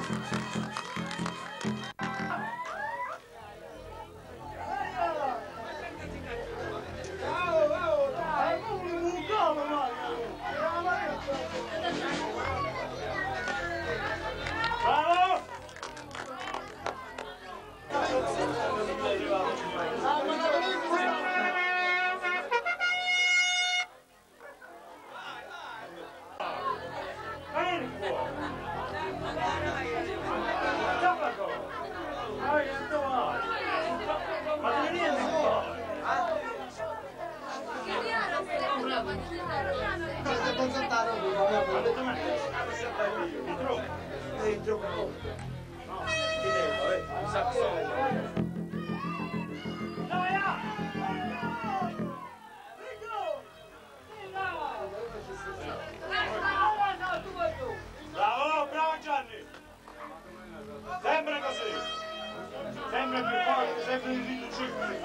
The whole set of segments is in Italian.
Bravo, bravo Gianni! Sempre così! Sempre più forte, sempre in riducibile!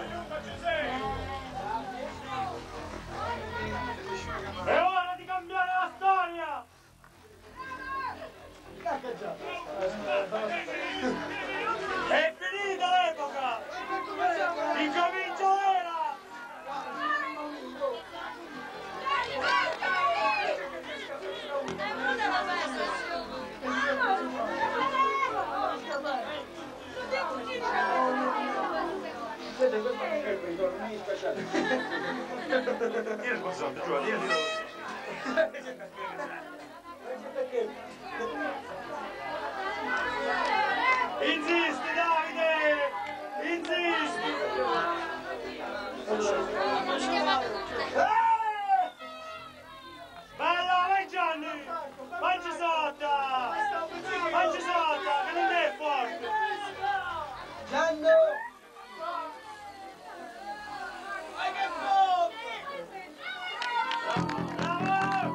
È ora di cambiare la storia! È finita l'epoca! Incomincia l'era! Io non posso, giù, io insisti Davide! Insisti! Bella, vai Gianni! Mangi sotto! Mangi sotto, che non è forte! Gianni! Vai che forte! Bravo!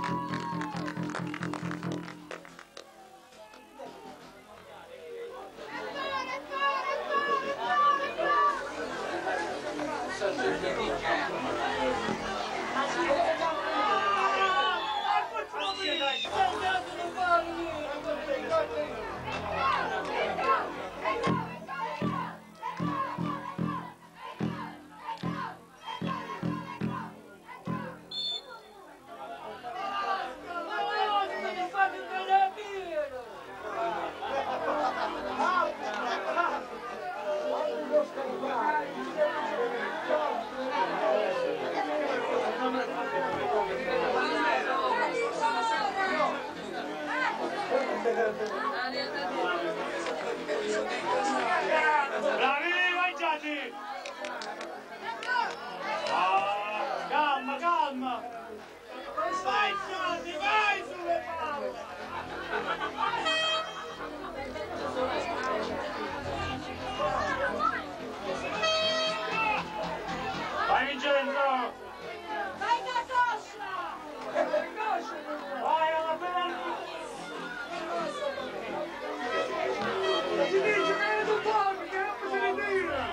Bravi, vai Gianni! Calma, calma! Vai Gianni, vai sulle palle! Vai Vincenzo! Vai Catoscia! Vai alla penalty! Si dice che è un po', perché non si ritira!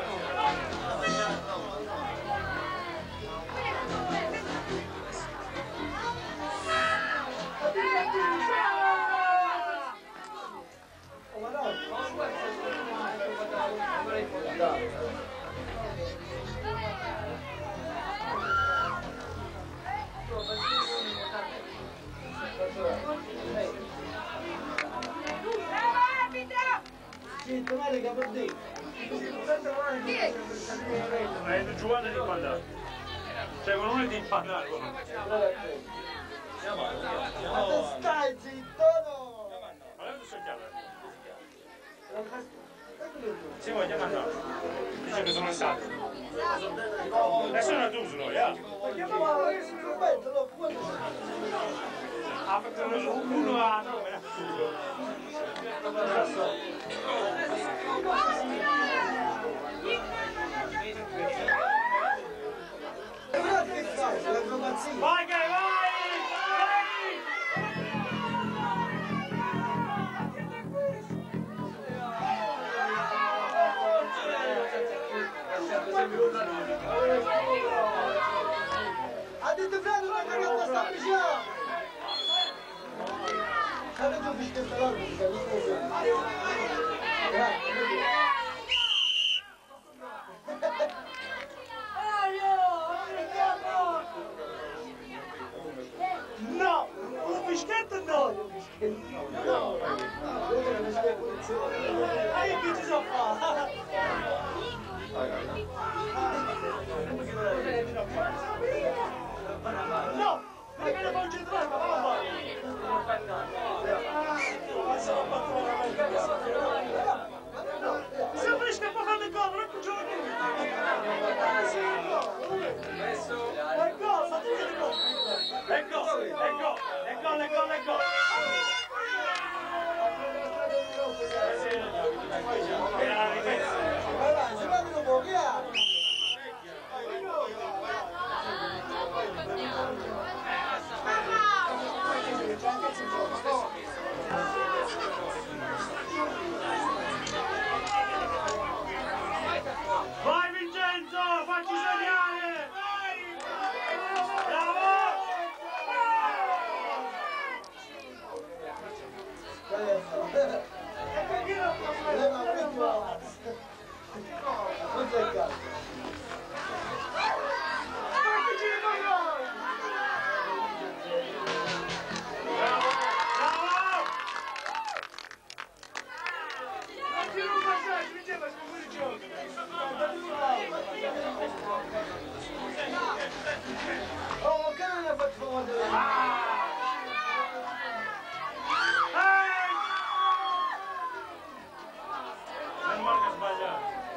Oh, ma no! Sì, domani che per te. Hai giocate di impannare. Cioè, con uno di impannare. Ma te stai zitto, no! Ma lei non so chiaro. Sì, vogliamo andare. Dice che sono stato. Adesso non è tu solo, ya. Perché ma adesso mi rompete, no? Ah, perché uno ha nome. Vai che vai! Ha detto Fred una cagata sta vicino! State giù, fischia sta che ci so fa? No! Perché ne concentrare, mamma! Se fresca un po' di comodo, non può ecco. Vai Vincenzo, facci segnare! Bravo! Oh, che non ne ha fatto vedere? Non marca sbagliato.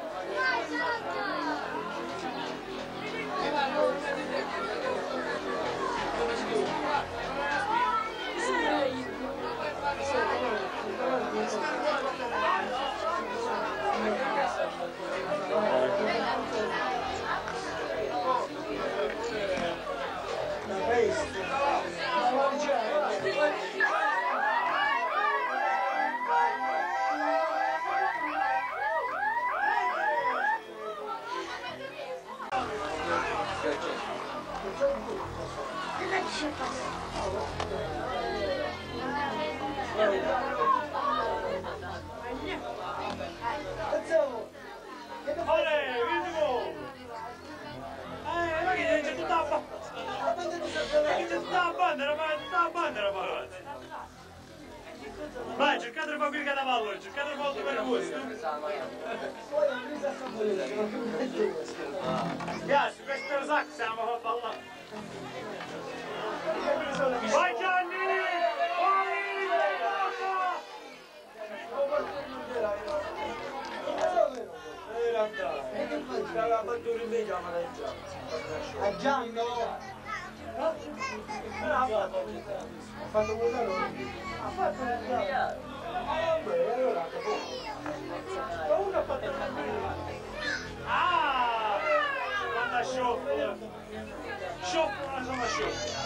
Vai, cercate di fare qui il catavallo, cercate di fare il numero gusto. Ragazzi, questo è lo sacco, stiamo a ballare. Vai Gianni! A Gianni? Ha fatto votare? Ha fatto votare. Vabbè, allora uno ha fatto Ah! Quando scioppo! Scioppo, non sono scioppo!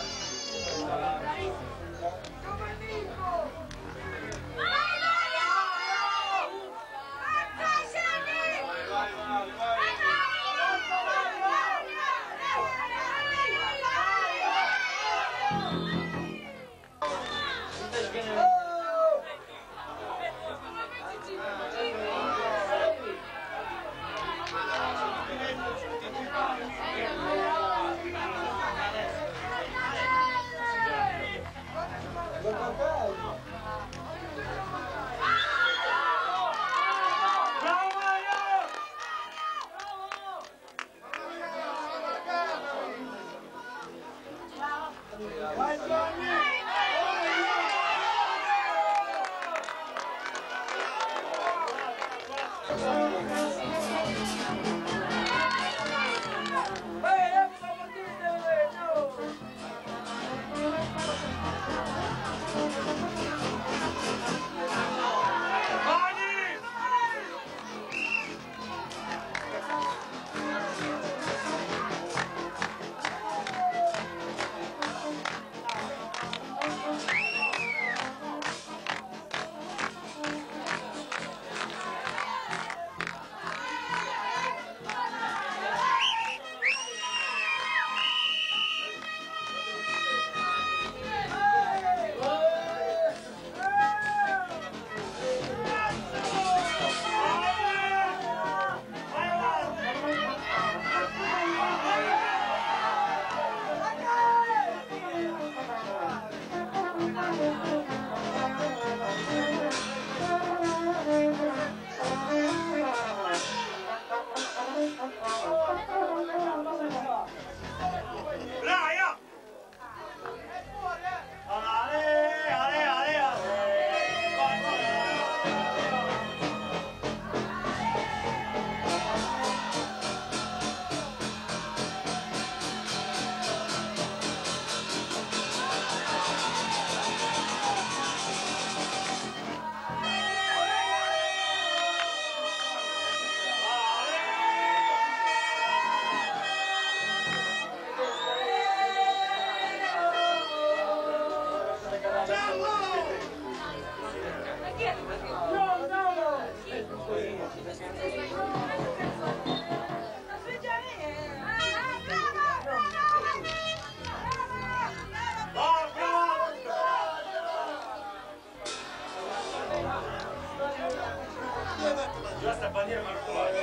Questa bandiera particolare.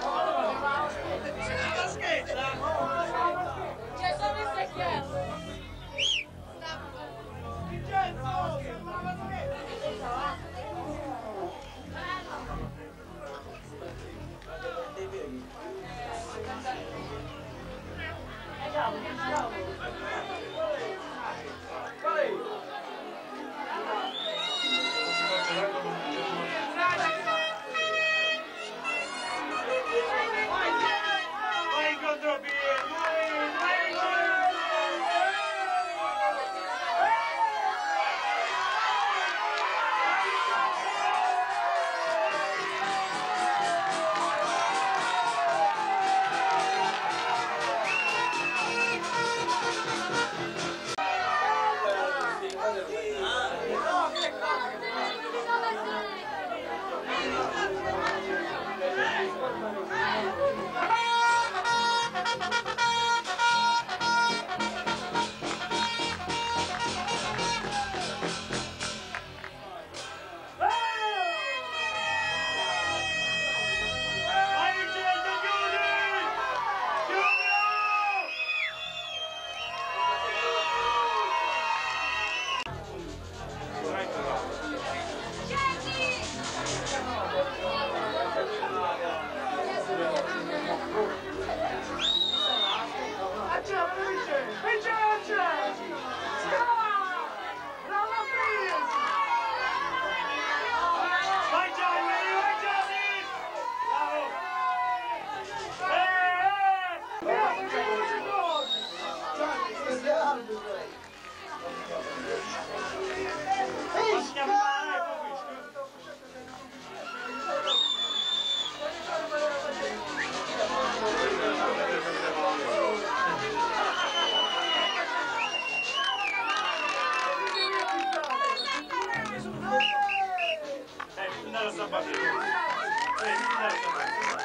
La scheda! C'è solo il secchiello. Vincenzo, sembra la scheda. Vai incontro Pier, vai! Vai Vincenzo, chiudi! Accende, Vincenzo! Scala! Brava Fris! Vai Gianni, vai Gianni! Bravo! Bravo, che Ma chiamare poi mi dà la sabatina. Mi dà la sabatina.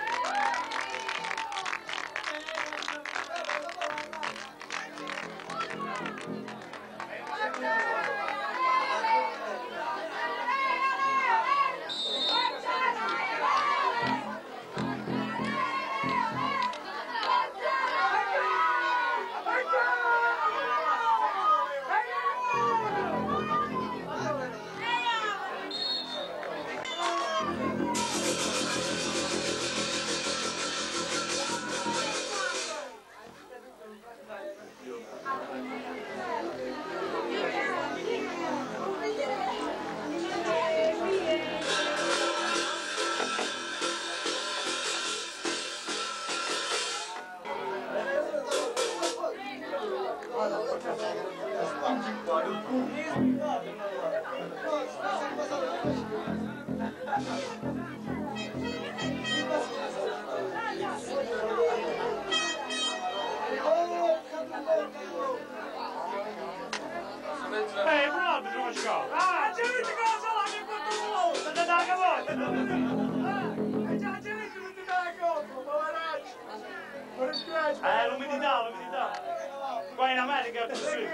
Bravo, bisogna giocare. Ah, c'è gente che la sala che quanto vuole! State da cavolta. E già c'è gente che ti dà il colpo, poveraccio! Non mi spiace! L'umidità. Qua in America è così.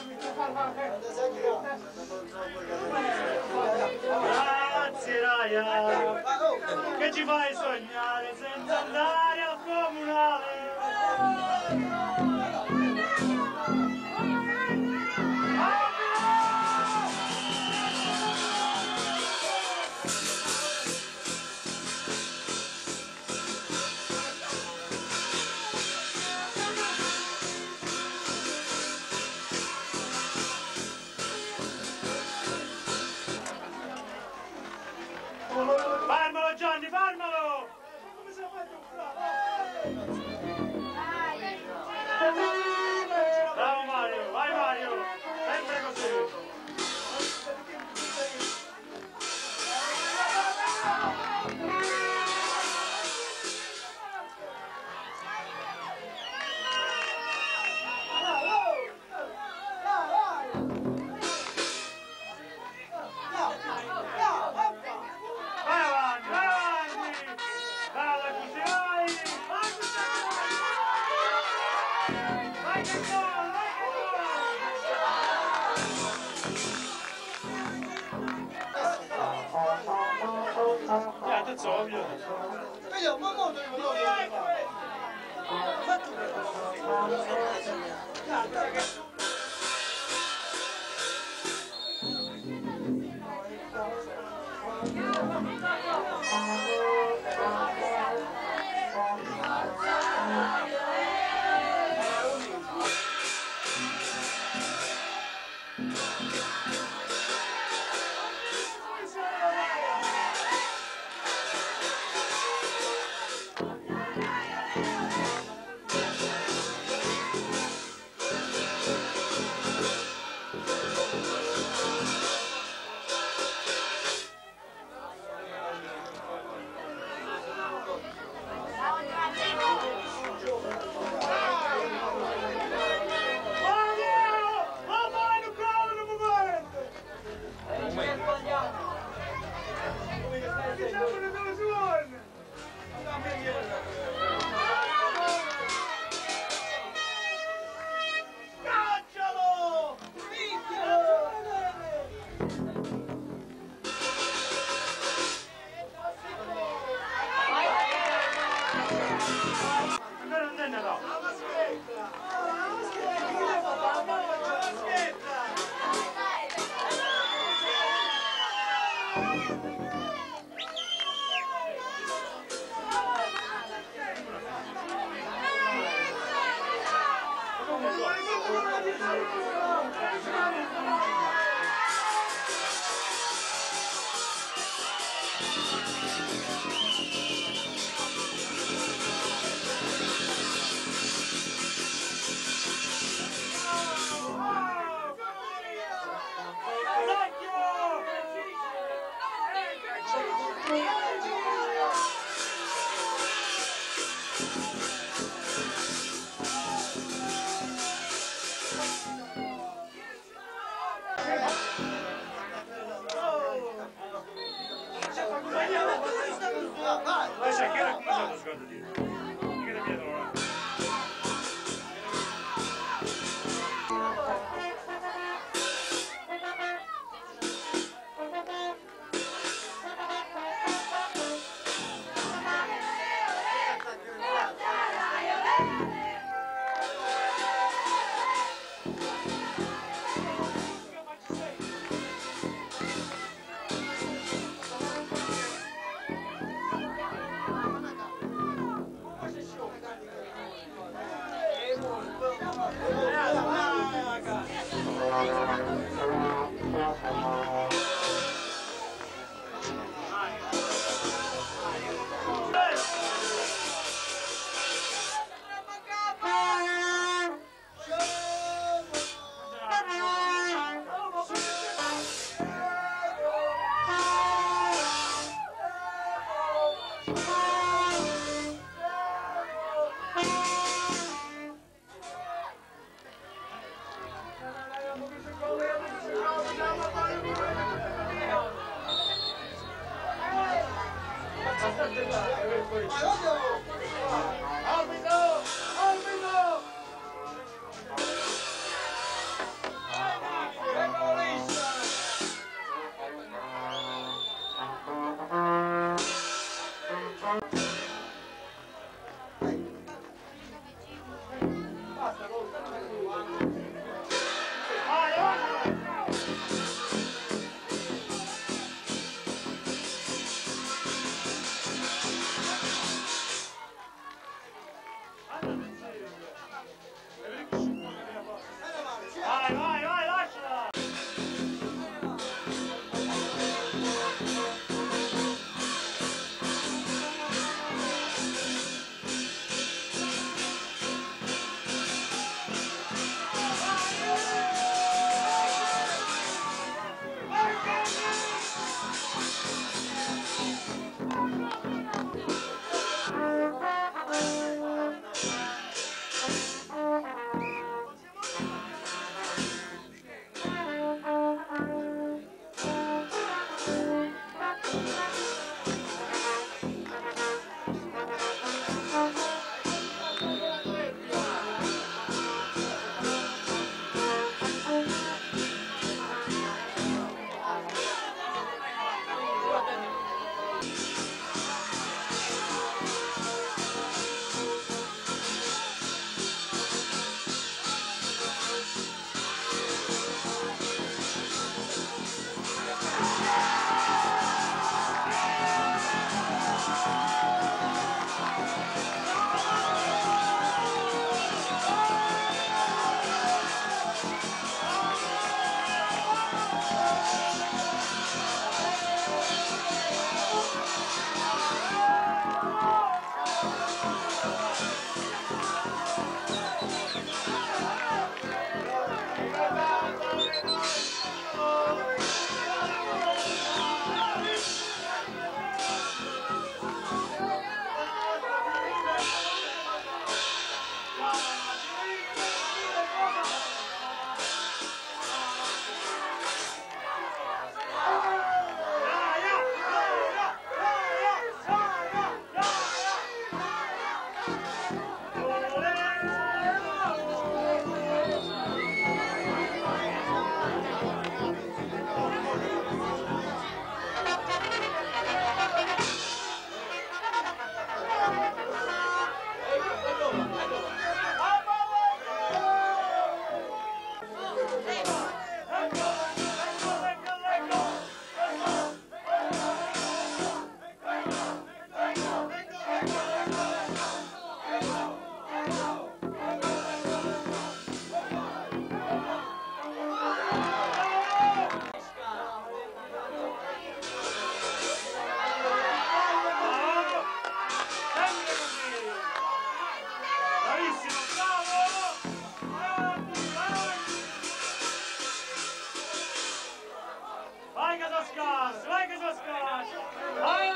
Grazie Raya. Che ci fai sognare senza andare al comunale? Fermalo Gianni, fermalo! Come si è fatto un Bravo Mario, vai Mario! Sempre così! Vai avanti, vai avanti! Brava così, vai! Vai così! Vai che gol, vai che gol! Ja, to co? Vediamo, ma molto di modo. Lascia che era come stato secondo te? Che era dietro là? Vai, lasciala! Vai che so scasso! Vai!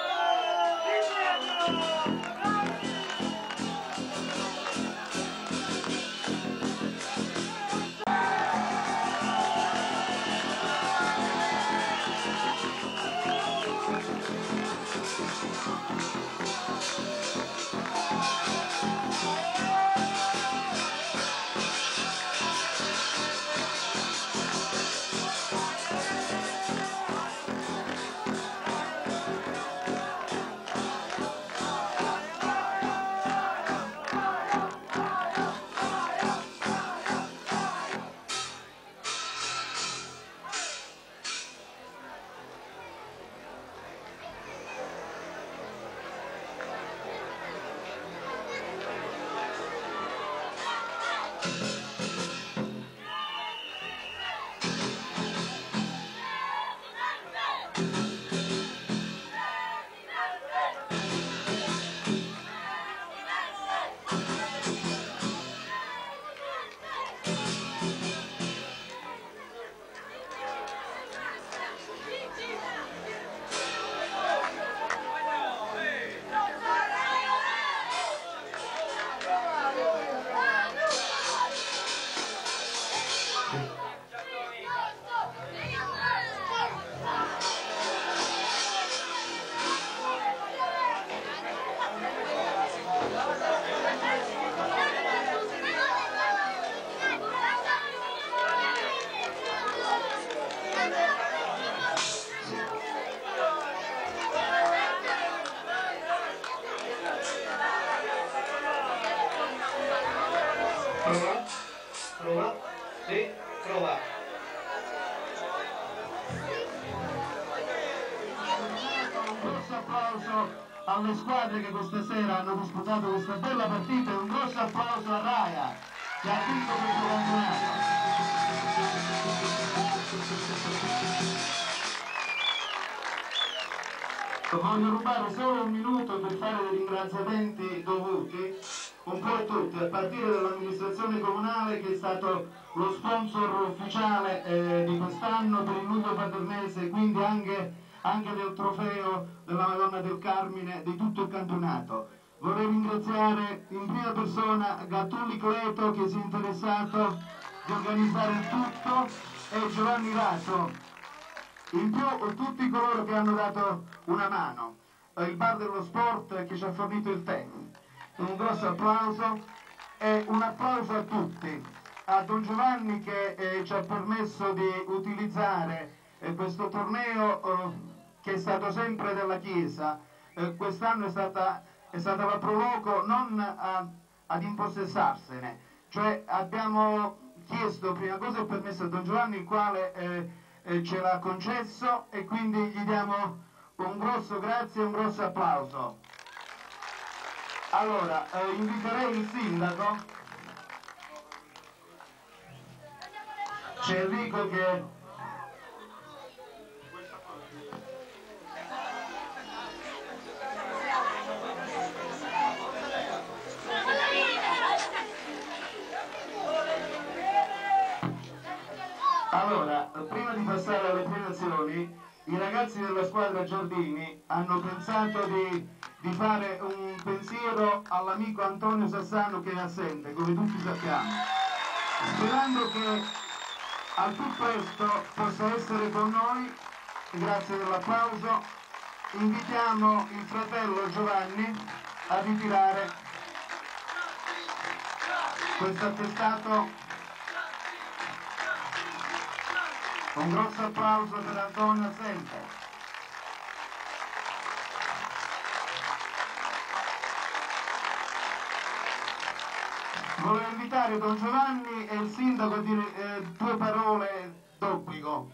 Prova, sì, prova. Un grosso applauso alle squadre che questa sera hanno disputato questa bella partita e un grosso applauso a Raia che ha vinto questo campionato. Voglio rubare solo un minuto per fare dei ringraziamenti dovuti un po' a tutti, a partire dall'amministrazione comunale che è stato lo sponsor ufficiale di quest'anno per il nucleo padernese e quindi anche del trofeo della Madonna del Carmine di tutto il campionato. Vorrei ringraziare in prima persona Gattulli Cleto che si è interessato di organizzare il tutto e Giovanni Raso. In più tutti coloro che hanno dato una mano, il bar dello sport che ci ha fornito il tè. Un grosso applauso e un applauso a tutti, a Don Giovanni che ci ha permesso di utilizzare questo torneo che è stato sempre della Chiesa, quest'anno è stata la Proloco non ad impossessarsene, cioè abbiamo chiesto prima cosa il permesso a Don Giovanni, il quale ce l'ha concesso, e quindi gli diamo un grosso grazie e un grosso applauso. Allora, inviterei il sindaco, c'è Enrico che... Allora, prima di passare alle premiazioni, i ragazzi della squadra Giardini hanno pensato di fare un pensiero all'amico Antonio Sassano che è assente, come tutti sappiamo, sperando che al più presto possa essere con noi. Grazie dell'applauso. Invitiamo il fratello Giovanni a ritirare questo attestato. Un grosso applauso per Antonio Assente. Volevo invitare Don Giovanni e il sindaco a dire 2 parole d'obbligo.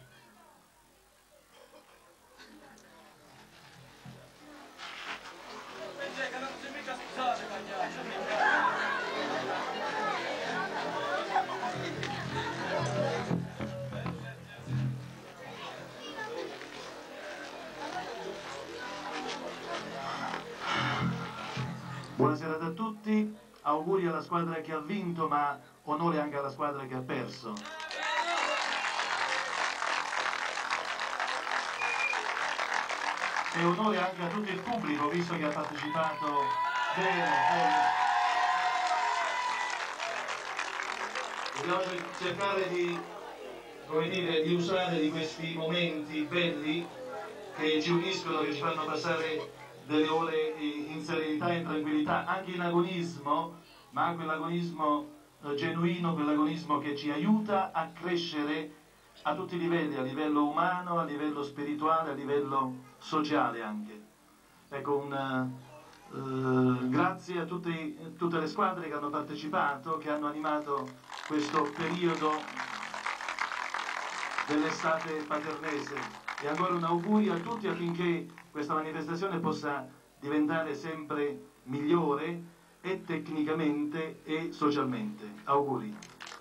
Buonasera a tutti, auguri alla squadra che ha vinto, ma onore anche alla squadra che ha perso. E onore anche a tutto il pubblico, visto che ha partecipato bene. Dobbiamo cercare di, come dire, di usare di questi momenti belli che ci uniscono, che ci fanno passare delle ore in serenità e in tranquillità, anche in agonismo, ma anche l'agonismo genuino, quell'agonismo che ci aiuta a crescere a tutti i livelli, a livello umano, a livello spirituale, a livello sociale anche. Ecco, grazie a tutte le squadre che hanno partecipato, che hanno animato questo periodo dell'estate paternese, e ancora un augurio a tutti affinché questa manifestazione possa diventare sempre migliore e tecnicamente e socialmente. Auguri.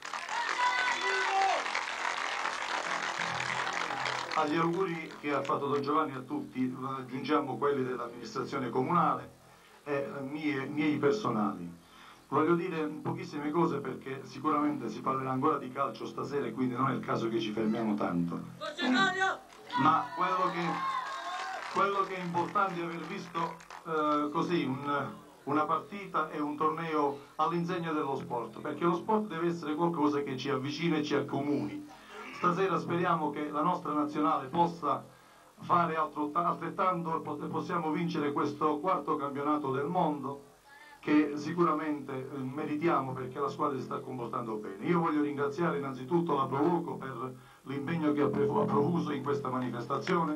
Agli auguri che ha fatto Don Giovanni a tutti aggiungiamo quelli dell'amministrazione comunale e miei personali. Voglio dire pochissime cose perché sicuramente si parlerà ancora di calcio stasera e quindi non è il caso che ci fermiamo tanto. Ma quello che è importante è aver visto così una partita e un torneo all'insegna dello sport, perché lo sport deve essere qualcosa che ci avvicina e ci accomuni. Stasera speriamo che la nostra nazionale possa fare altrettanto e possiamo vincere questo 4º campionato del mondo che sicuramente meritiamo perché la squadra si sta comportando bene. Io voglio ringraziare innanzitutto la Proloco per l'impegno che ha profuso in questa manifestazione,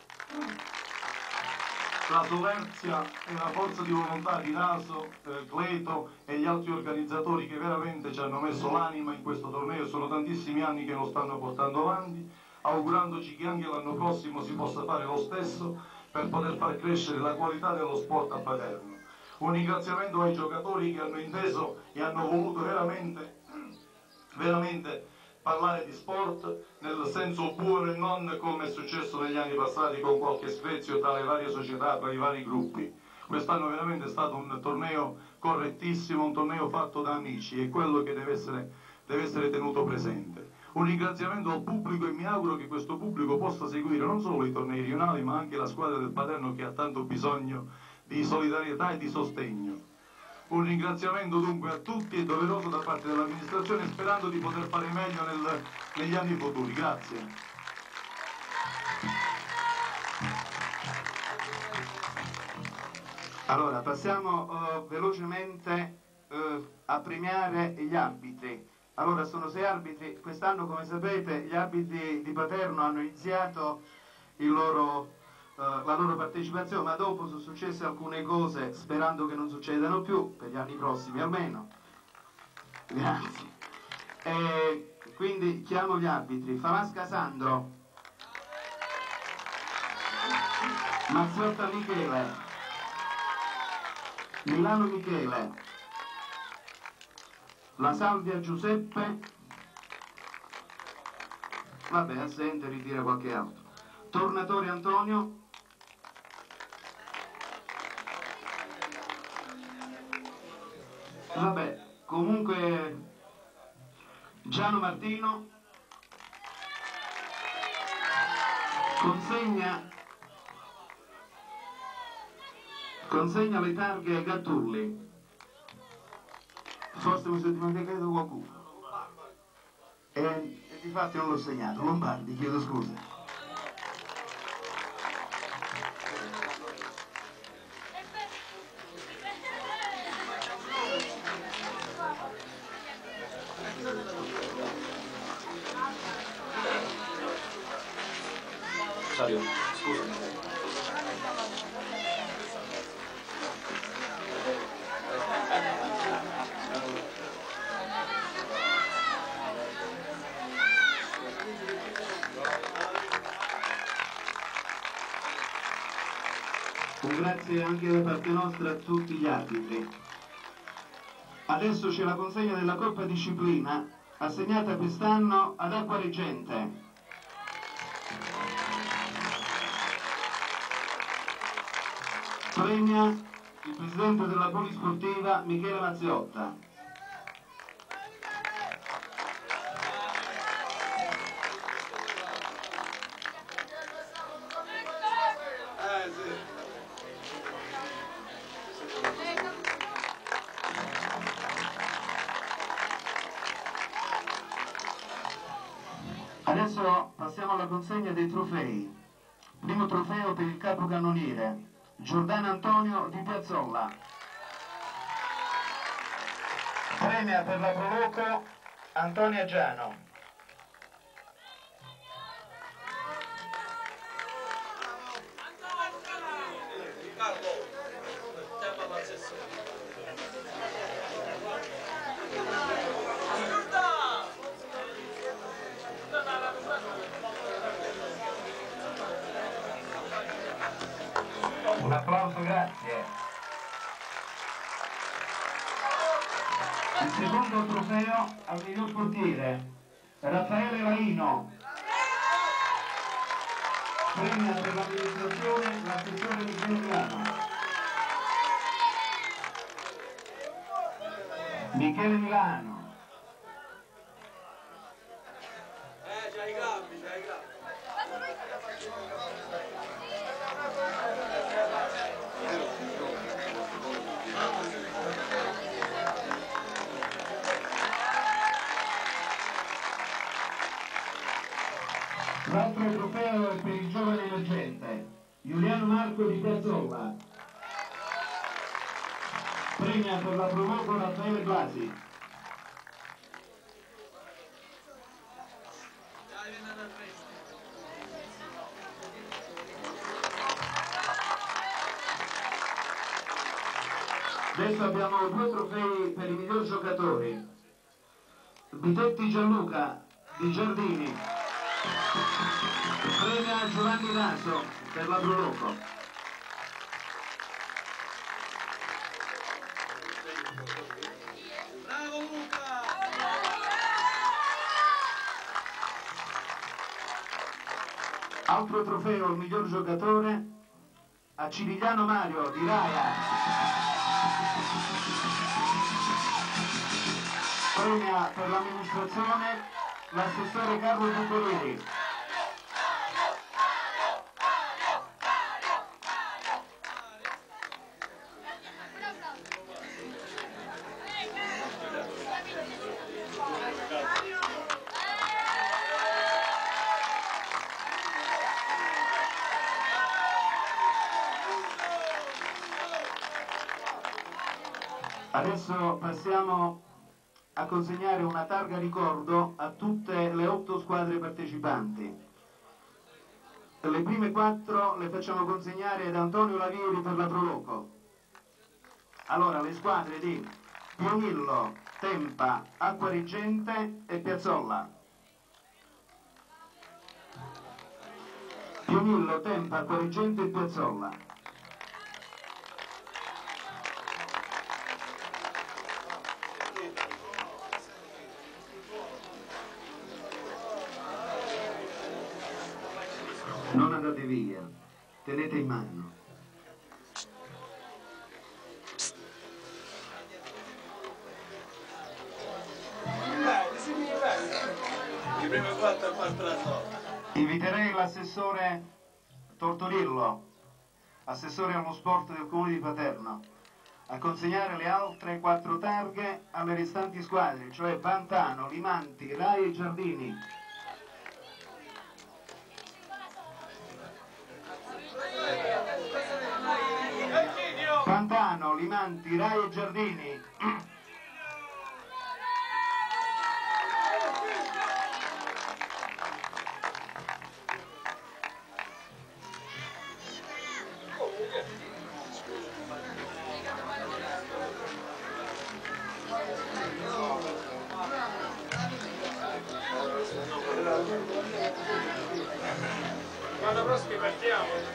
la solerzia e la forza di volontà di Raso, Cleto e gli altri organizzatori che veramente ci hanno messo l'anima in questo torneo. Sono tantissimi anni che lo stanno portando avanti, augurandoci che anche l'anno prossimo si possa fare lo stesso per poter far crescere la qualità dello sport a Paterno. Un ringraziamento ai giocatori che hanno inteso e hanno voluto veramente parlare di sport nel senso buono e non come è successo negli anni passati con qualche screzio tra le varie società, tra i vari gruppi. Quest'anno veramente è stato un torneo correttissimo, un torneo fatto da amici, e quello che deve essere tenuto presente. Un ringraziamento al pubblico, e mi auguro che questo pubblico possa seguire non solo i tornei rionali ma anche la squadra del Paterno che ha tanto bisogno di solidarietà e di sostegno. Un ringraziamento dunque a tutti e doveroso da parte dell'amministrazione, sperando di poter fare meglio negli anni futuri. Grazie. Allora, passiamo velocemente a premiare gli arbitri. Allora, sono 6 arbitri. Quest'anno, come sapete, gli arbitri di Paterno hanno iniziato il loro la loro partecipazione, ma dopo sono successe alcune cose, sperando che non succedano più, per gli anni prossimi almeno. Grazie. E quindi chiamo gli arbitri. Falasca Sandro, Mazziotta Michele, Milano Michele, La Salvia Giuseppe, vabbè, assente, ritira qualche altro. Tornatore Antonio, vabbè, comunque Giano Martino, consegna le targhe ai Gattulli. Forse mi sono dimenticato qualcuno. E difatti non l'ho segnato. Lombardi, chiedo scusa. Sario, scusa. Un grazie anche da parte nostra a tutti gli arbitri. Adesso c'è la consegna della Coppa Disciplina assegnata quest'anno ad Acqua Reggente. Premia il presidente della Polisportiva Michele Mazziotta. Adesso passiamo alla consegna dei trofei. Primo trofeo per il capocannoniere Giordano Antonio di Piazzolla. Premia per la Proloco Antonia Giano. Un applauso, grazie. Il secondo trofeo al miglior portiere, Raffaele Laino. Premia per l'amministrazione l'assessore Michele Milano. Michele Milano. C'hai i gambi, c'hai i gambi. L'altro trofeo è per il giovane emergente, Giuliano Marco di Piazzolla. Premia per la Proloco Raffaele Blasi. Adesso abbiamo due trofei per i miglior giocatori. Bitetti Gianluca di Giardini. Premia Giovanni Raso per la Proloco. Bravo Luca! Altro trofeo al miglior giocatore a Cirigliano Mario di Raia. Premia per l'amministrazione l'assessore Carlo Buccolini. Adesso passiamo a consegnare una targa ricordo a tutte le 8 squadre partecipanti. Le prime 4 le facciamo consegnare ad Antonio Lavieri per la Proloco. Allora, le squadre di Pionillo, Tempa, Acquarigente e Piazzolla. Pionillo, Tempa, Acquarigente e Piazzolla. Non andate via, tenete in mano. I primi 4 a parte la sorta. Inviterei l'assessore Tortorillo, assessore allo sport del comune di Paterno, a consegnare le altre 4 targhe alle restanti squadre, cioè Pantano, Limanti, Rai e Giardini. Pantano, Limanti, Rai e Giardini. L'anno prossimo partiamo.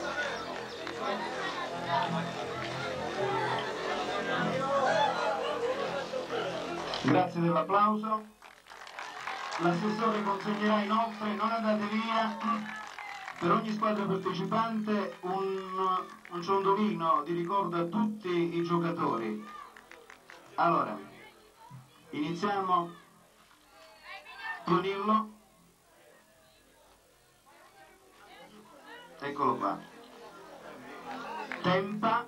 Grazie dell'applauso. L'assessore consegnerà inoltre, non andate via, per ogni squadra partecipante un ciondolino di ricordo a tutti i giocatori. Allora, iniziamo. Pionillo. Eccolo qua. Tempa.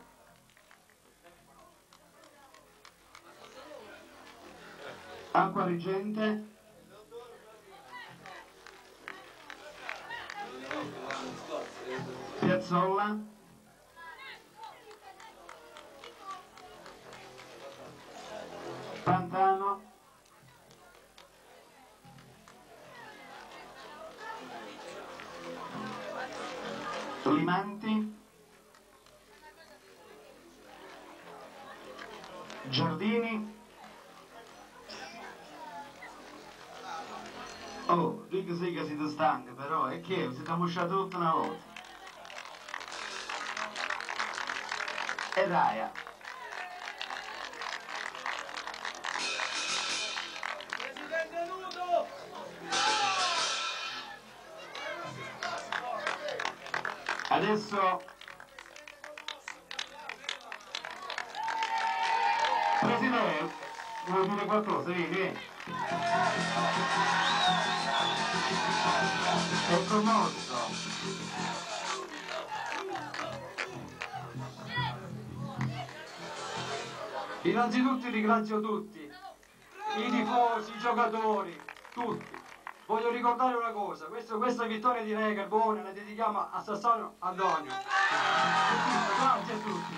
Acquarigente. Piazzolla. Pantano. Limanti. Giardini. Oh, dico sì che siete stanchi, però è che siete ammosciati tutta una volta. E Raia. Presidente Nudo! Adesso Presidente, vuoi dire qualcosa? Vieni. È commosso. Innanzitutto ringrazio tutti, i tifosi, i giocatori, tutti. Voglio ricordare una cosa, questa vittoria di Rega è buona, la dedichiamo a Sassano Antonio. Grazie a tutti.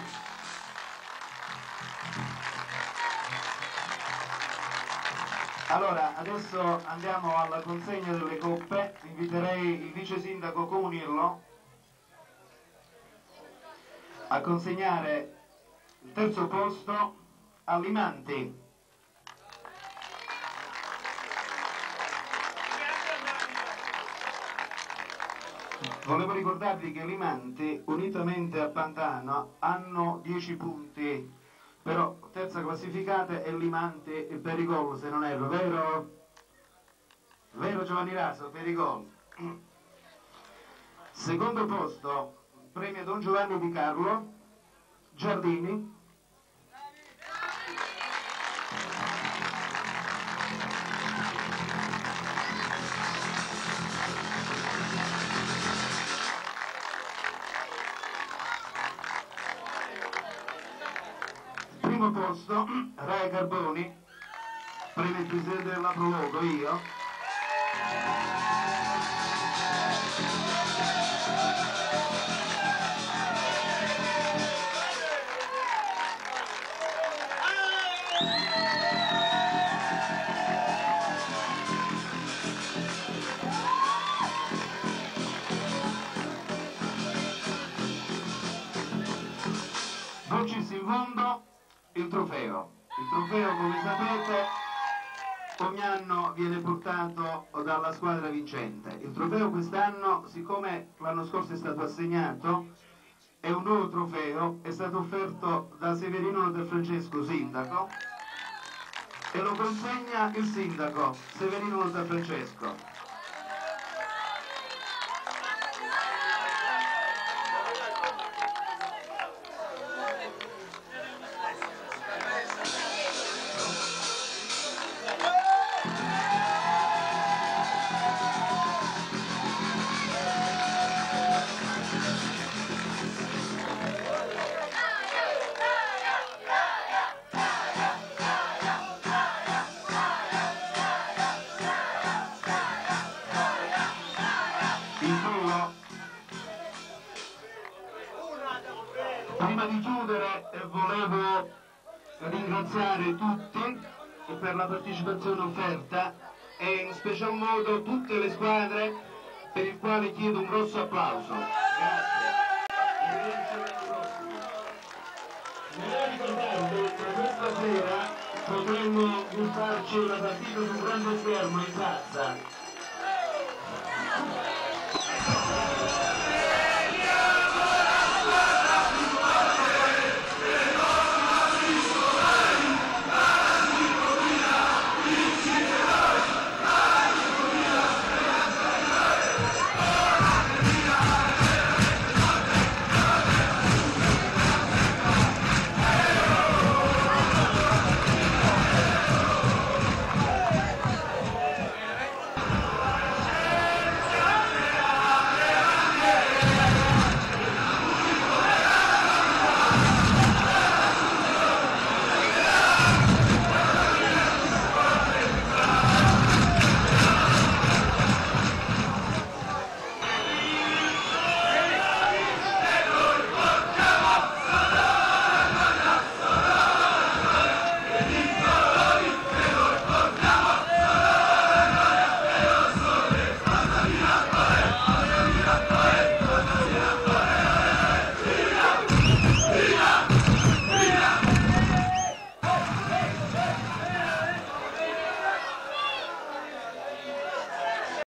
Allora, adesso andiamo alla consegna delle coppe. Inviterei il vice sindaco Comunillo a consegnare il terzo posto a Limanti. Volevo ricordarvi che Limanti, unitamente a Pantano, hanno 10 punti. Però terza classificata è Limanti e Perigol, se non erro, vero? Vero Giovanni Raso, Perigol. Secondo posto, premio Don Giovanni Di Carlo, Giardini. Primo posto, Rai Carboni, premio il presidente della Prologo, io. Dolcis in fondo il trofeo. Il trofeo, come sapete, ogni anno viene portato dalla squadra vincente. Il trofeo quest'anno, siccome l'anno scorso è stato assegnato, è un nuovo trofeo, è stato offerto da Severino Del Francesco, sindaco, e lo consegna il sindaco Severino Del Francesco. Prima di chiudere volevo ringraziare tutti per la partecipazione offerta e in special modo tutte le squadre, per il quale chiedo un grosso applauso. Grazie. Vorrei ricordare che questa sera potremmo gustarci una partita su un grande schermo in piazza.